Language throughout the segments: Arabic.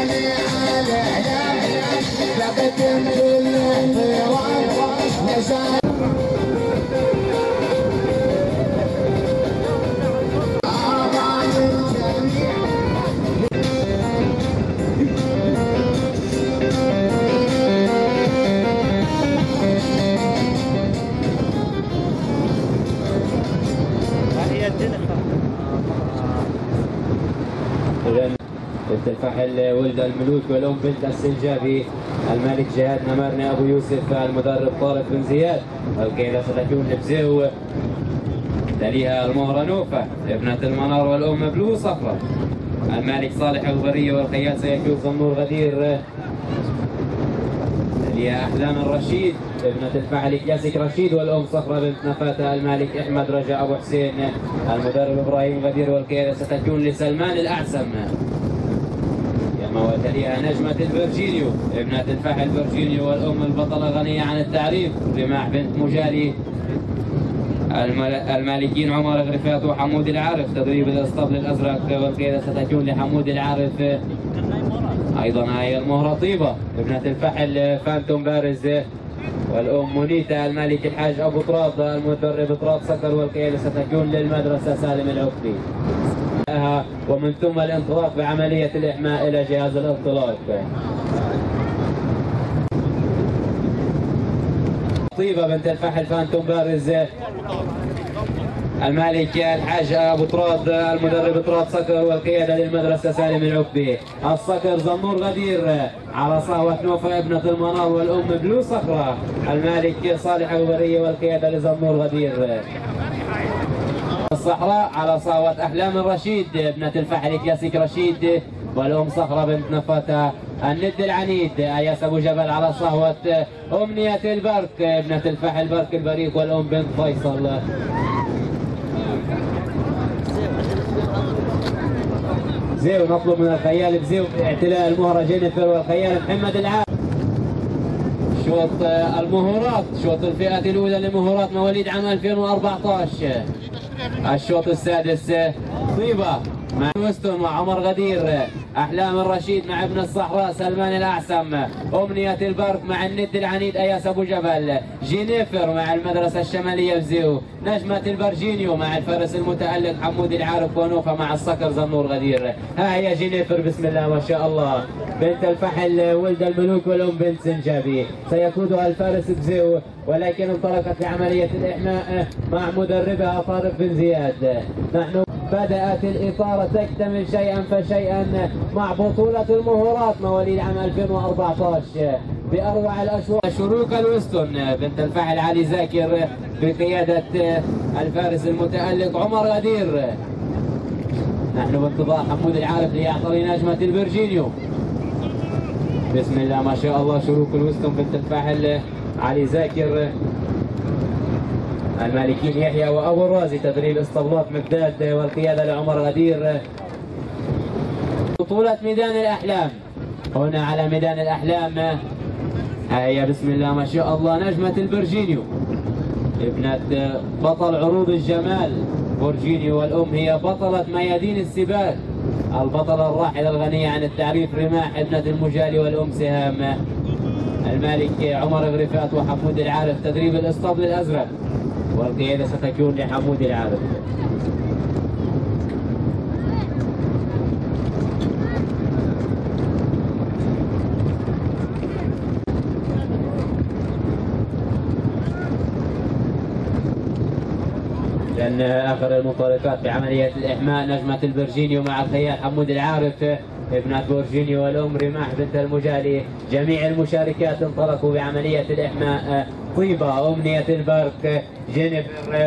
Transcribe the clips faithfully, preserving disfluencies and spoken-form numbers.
بنت الفحل ولد الملوك والأم بنت السنجابي، الملك جهاد نمرني أبو يوسف، المدرب طارق بن زياد، الكيلة ستكون بزيو، تليها المهرة نوفة ابنة المنار والأم بلو صفرة، الملك صالح الغبرية والخيال سيكون زنور غدير، تليها أحلام الرشيد ابنة الفحل كلاسيك رشيد والأم صفرة بنت نفاتة، الملك أحمد رجاء أبو حسين، المدرب إبراهيم غدير والكيلة ستكون لسلمان الأعسم. وتليها نجمة الفرجينيو ابنة الفحل فيرجينيو والأم البطلة غنية عن التعريف، رماح بنت مجالي، المالكين عمر غرفات وحمود العارف، تدريب الاسطبل الأزرق والقيادة ستكون لحمود العارف. أيضا هي المهرة طيبة ابنة الفحل فانتوم بارز والأم منيتة، الملك الحاج أبو طراد، المدرب طراد سكر والقيادة ستكون للمدرسة سالم العقبي. ومن ثم الانطلاق بعملية الإحماء إلى جهاز الانطلاق. طيبة بنت الفحل فانتوم بارز، المالك الحاج أبو طراد، المدرب طراد صقر والقيادة للمدرسة سالم العقبي. الصقر زنور غدير على صهوة نوفة ابنة المنار والأم بلو صخرة، المالك صالح الغبرية والقيادة لزنور غدير. الصحراء على صهوة أحلام الرشيد ابنة الفحل كلاسيك رشيد والأم صخرة بنت نفاتة، الند العنيد أياس أبو جبل على صهوة أمنية البرك ابنة الفحل برك البريق والأم بنت فيصل. زيو نطلب من الخيال بزيو اعتلاء المهرة جنيفر والخيال محمد العاب. شوط المهورات، شوط الفئة الأولى لمهورات مواليد عام ألفين وأربعة عشر. الشوط السادس طيبة مع الوستون مع عمر غدير، أحلام الرشيد مع ابن الصحراء سلمان الأعسم، أمنية البرك مع الند العنيد أياس أبو جبل، جنيفر مع المدرسة الشمالية بزيو، نجمة البرجينيو مع الفارس المتألق حمود العارف ونوفة مع الصقر زنور غدير. ها هي جنيفر بسم الله ما شاء الله بنت الفحل ولد الملوك والأم بنت سنجابي، سيقودها الفارس بزيو ولكن انطلقت لعملية الإحماء مع مدربها طارق بن زياد. نحن بدأت الإطارة تكتمل شيئا فشيئا مع بطولة المهورات مواليد عام ألفين وأربعة عشر بأروع الأشواط. شروق الوستون بنت الفحل علي زاكر بقيادة الفارس المتألق عمر غدير. نحن بانتظار حمود العارف ليعطي نجمة الفرجينيو. بسم الله ما شاء الله شروق الوستون بنت الفحل علي زاكر، المالكين يحيى وابو الرازي، تدريب اسطبلات مقداد والقياده لعمر غدير. بطولة ميدان الاحلام هنا على ميدان الاحلام، هيا بسم الله ما شاء الله نجمة البرجينيو ابنة بطل عروض الجمال برجينيو والام هي بطلة ميادين السباق، البطلة الراحلة الغنية عن التعريف رماح ابنة المجالي والام سهام، المالك عمر غرفات وحمود العارف، تدريب الاسطبل الازرق والقيادة ستكون لحمود العارف. لأن آخر المنطلقات بعملية الإحماء نجمة البرجينيو مع الخيال حمود العارف ابنة بورجينيو والأم رماح بنت المجالي. جميع المشاركات انطلقوا بعملية الإحماء. طيبة أمنية البرك جنيفر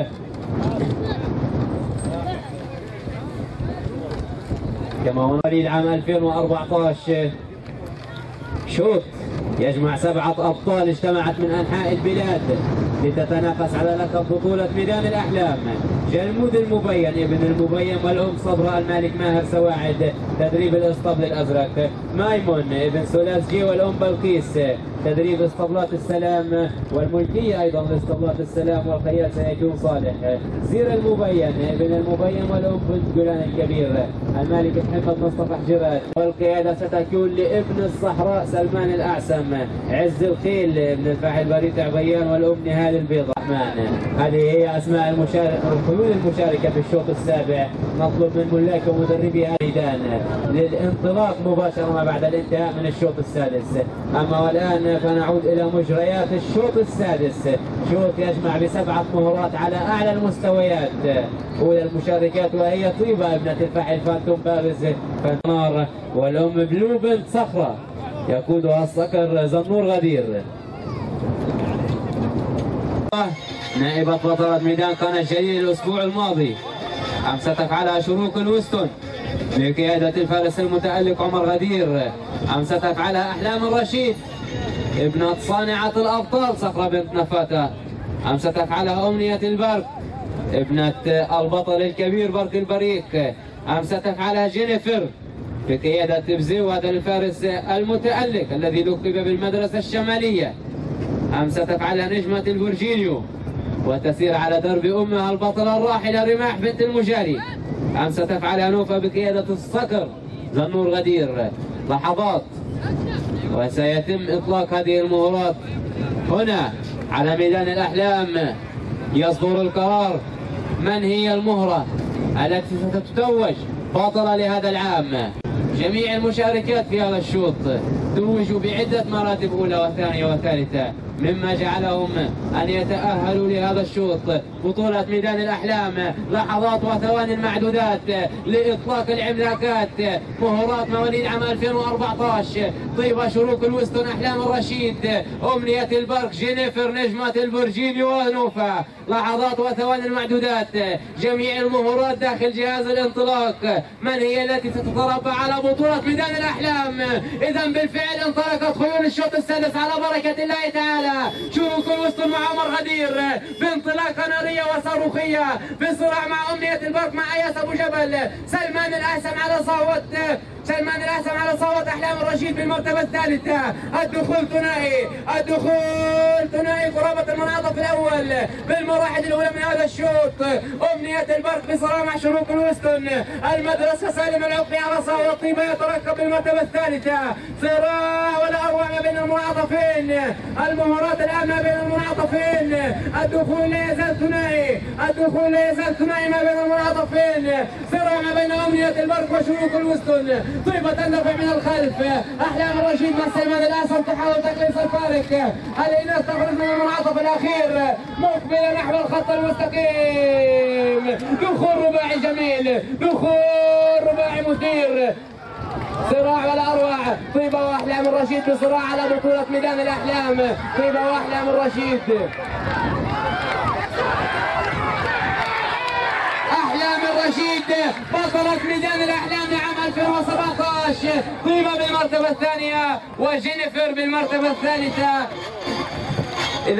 كما مواليد عام ألفين وأربعة عشر. شوط يجمع سبعة أبطال اجتمعت من أنحاء البلاد لتتنافس على لقب بطولة ميدان الأحلام. جلمود المبين ابن المبين والأم صبرا المالك ماهر سواعد تدريب الاسطبل الأزرق. مايمون ابن سولاسجي والأم بلقيس تدريب اسطبلات السلام والملكية أيضا لاسطبلات السلام والخيال سيكون صالح. زير المبين ابن المبين والأم بنت جولان الكبير المالك محمد مصطفى حجرات. والقيادة ستكون لابن الصحراء سلمان الأعسم. عز الخيل ابن الفاحل بريد عبيان والأم نهال البيض الرحمن. هذه هي أسماء المشارك الخيول المشاركة في الشوط السابع. نطلب من ملاك ومدربي ميدان للانطلاق مباشرة ما بعد الانتهاء من الشوط السادس. أما والآن فنعود إلى مجريات الشوط السادس. شوط يجمع بسبعة مهورات على أعلى المستويات. أولى المشاركات وهي طيبة ابنة الفاحل فانتوم بارز فنار والأم بلو بنت صخرة يقودها الصقر زنور غدير. نائبة بطلة ميدان كانت جليل الأسبوع الماضي. أم ستفعلها شروق الوستون بقيادة الفارس المتألق عمر غدير. أم ستفعلها أحلام الرشيد ابنة صانعة الأبطال صخرة بنت نفاتة. أم ستفعلها أمنية البرق ابنة البطل الكبير برق البريق. أم ستفعلها جنيفر بقيادة بزيو هذا الفارس المتألق الذي لقب بالمدرسة الشمالية. أم ستفعلها نجمة الفرجينيو وتسير على درب أمها البطلة الراحلة رماح بنت المجاري. أم ستفعلها نوفا بقيادة الصقر زنور غدير. لحظات وسيتم إطلاق هذه المهورات هنا على ميدان الأحلام. يصدر القرار من هي المهرة التي ستتوج بطلة لهذا العام. جميع المشاركات في هذا الشوط توجوا بعدة مراتب أولى وثانية وثالثة مما جعلهم أن يتأهلوا لهذا الشوط. بطولة ميدان الأحلام لحظات وثواني معدودات لإطلاق العملاقات. مهورات مواليد عام ألفين وأربعة عشر. طيبة شروق الوستون أحلام الرشيد أمنية البرق جنيفر نجمة البرجيني ونوفا. لحظات وثواني معدودات جميع المهورات داخل جهاز الانطلاق. من هي التي ستتربع على بطولة ميدان الأحلام؟ إذا بالفعل انطلقت خيول الشوط السادس على بركة الله تعالى. شروق الوستون مع عمر غدير بانطلاقة نارية وصاروخية بصراع مع أمنية البرق مع اياس ابو جبل. سلمان الأعسم على صوت سلمان الأعسم على صوت أحلام الرشيد بالمرتبة الثالثة. الدخول ثنائي الدخول ثنائي قرابة المنعطف الأول بالمراحل الأولى من هذا الشوط. أمنية البرق بصراع مع شروق الوستون. المدرسة سالم العقلي على صوت طيبة يترقب بالمرتبة الثالثة. صراع ولا أروع ما بين المنعطفين. المهارات الآن ما بين المنعطفين. الدخول لا يزال ثنائي الدخول لا يزال ثنائي ما بين المنعطفين. صراع ما بين أمنية البرق وشروق الوستون. طيبة تندفع من الخلف. أحلام الرشيد مع سلمان الأعسم تحاول تقليص الفارق. الإناث تخرج من المنعطف الأخير مقبلة نحو الخط المستقيم. دخول رباعي جميل دخول رباعي مثير. صراع ولا أروع. طيبة وأحلام الرشيد بصراع على بطولة ميدان الأحلام. طيبة وأحلام الرشيد. أحلام الرشيد بطلة ميدان الأحلام لعام ألفين وسبعة عشر. طيبة بالمرتبة الثانية وجينيفر بالمرتبة الثالثة. إذا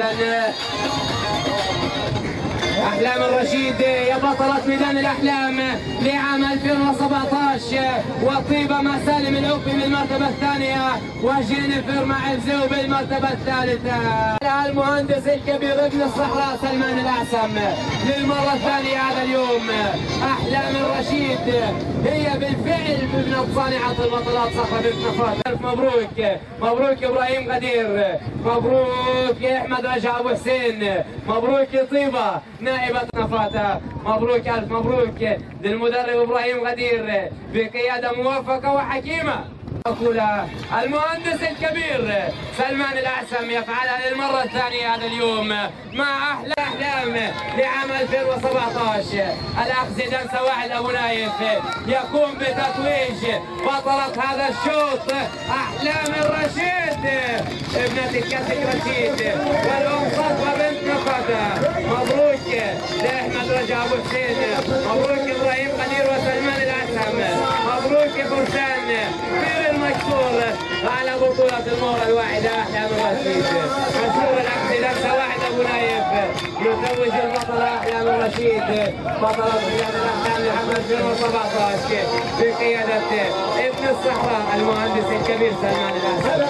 أحلام الرشيد يا بطلة ميدان الأحلام لعام ألفين وسبعة عشر. وطيبة مع سالم العقبي بالمرتبة الثانية وجينيفر مع الزو بالمرتبة الثالثة. المهندس الكبير ابن الصحراء سلمان الأعسم للمرة الثانية هذا اليوم. أحلام الرشيد هي بالفعل ابنة صانعة البطولات صخرة بنت نفاتة. ألف مبروك مبروك إبراهيم غدير. مبروك يا أحمد رجع أبو حسين. مبروك يا طيبة نائبة نفاتة. مبروك ألف مبروك للمدرب إبراهيم غدير بقيادة موفقة وحكيمة. المهندس الكبير سلمان الأعسم يفعلها للمرة الثانية هذا اليوم مع أحلى أحلام لعام ألفين وسبعة عشر. الأخ زيدان سواعد أبو نايف يقوم بتتويج بطلة هذا الشوط أحلام الرشيد ابنة الكاتك رشيد والأم صفوة بنت نفاتة. مبروك لأحمد رجع أبو حسين. مبروك إبراهيم غدير وسلمان الأعسم. مبروك يا فرسان المكسور على بطولة المهرة الواحدة أحلام الرشيد. مشهور العقد لمسة واحدة أبو نايف يتوج البطل أحلام الرشيد بطل قيادة الأحلام لعام ألفين وسبعة عشر بقيادة ابن الصحراء المهندس الكبير سلمان الأسد.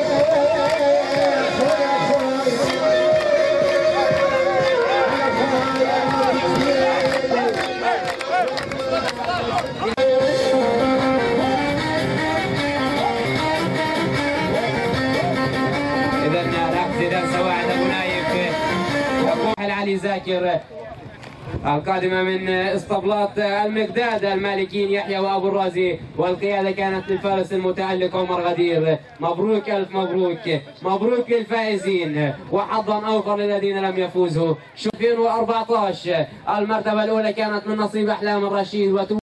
علي زاكر القادمة من اسطبلات المقداد المالكين يحيى وابو الرازي، والقيادة كانت للفارس المتألق عمر غدير. مبروك الف مبروك، مبروك للفائزين وحظا اوفر للذين لم يفوزوا. ألفين وأربعة عشر المرتبة الاولى كانت من نصيب احلام الرشيد.